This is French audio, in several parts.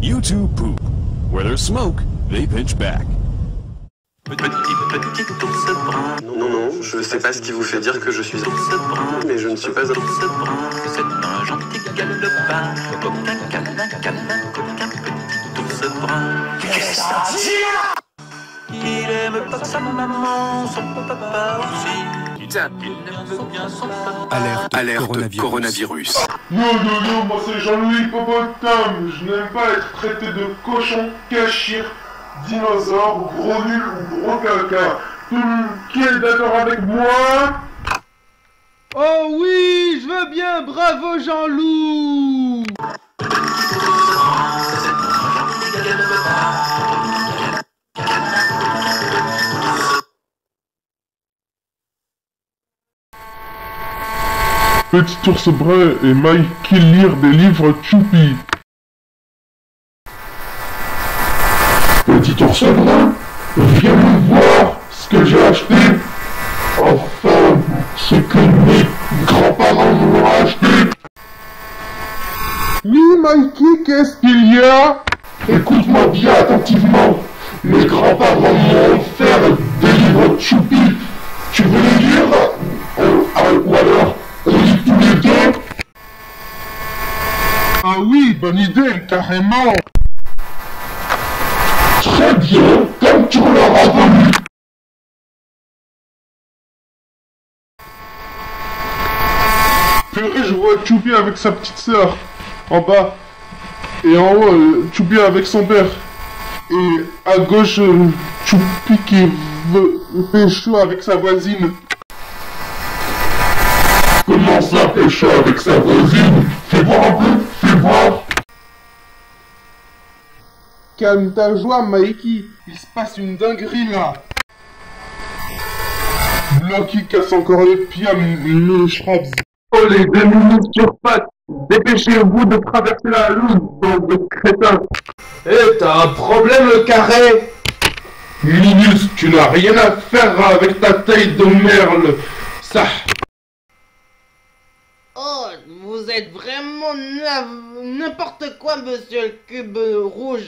You two poop. Where there's smoke, they pinch back. Petit ours brun. Non, non, je sais pas ce qui vous fait dire que je suis Ours brun, mais je ne suis pas un ours brun. C'est un gentil galopin. Coquin, câlin, coquin, petit ours brun. Qu'est-ce que c'est? Il aime pas sa maman, son papa aussi. Il aime bien son papa. Alerte coronavirus. Yo yo yo, moi c'est Jean-Louis Hippopotame. Je n'aime pas être traité de cochon, cachir, dinosaure, gros nul ou gros caca. Qui est d'accord avec moi? Oh oui, je veux bien, bravo Jean-Loup! Petit ours brun et Mikey lire des livres Choupi. Petit ours brun, viens me voir ce que j'ai acheté. Enfin, ce que mes grands-parents m'ont acheté. Oui, Mikey, qu'est-ce qu'il y a? Écoute-moi bien attentivement. Mes grands-parents m'ont offert des livres Choupi. Tu veux les lire? Ou alors, on lit tous les deux? Ah oui, bonne idée, carrément. Très bien, comme tu l'auras voulu. Purée, je vois Choupi avec sa petite sœur, en bas. Et en haut, Choupi avec son père. Et à gauche, Choupi qui veut pécho avec sa voisine. Comment ça, pécho avec sa voisine? Fais voir un peu, fais voir. Calme ta joie, Mikey. Il se passe une dinguerie, là. Blocky casse encore les pieds à mes Shrabs. Oh, les 2 minutes sur pattes. Dépêchez-vous de traverser la loose, bande de crétins. Eh, t'as un problème, carré? Linus, tu n'as rien à faire avec ta taille de merle. Ça... Oh, vous êtes vraiment n'importe quoi, monsieur le cube rouge.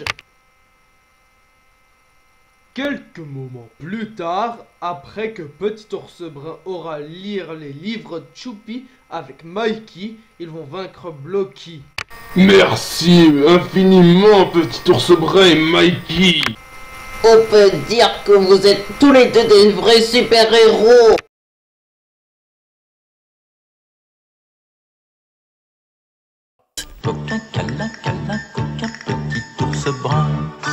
Quelques moments plus tard, après que Petit Ours Brun aura lire les livres Choupi avec Mikey, ils vont vaincre Blocky. Merci infiniment, Petit Ours Brun et Mikey. On peut dire que vous êtes tous les deux des vrais super-héros. Coquin, câlin, coquin, petit ours brun.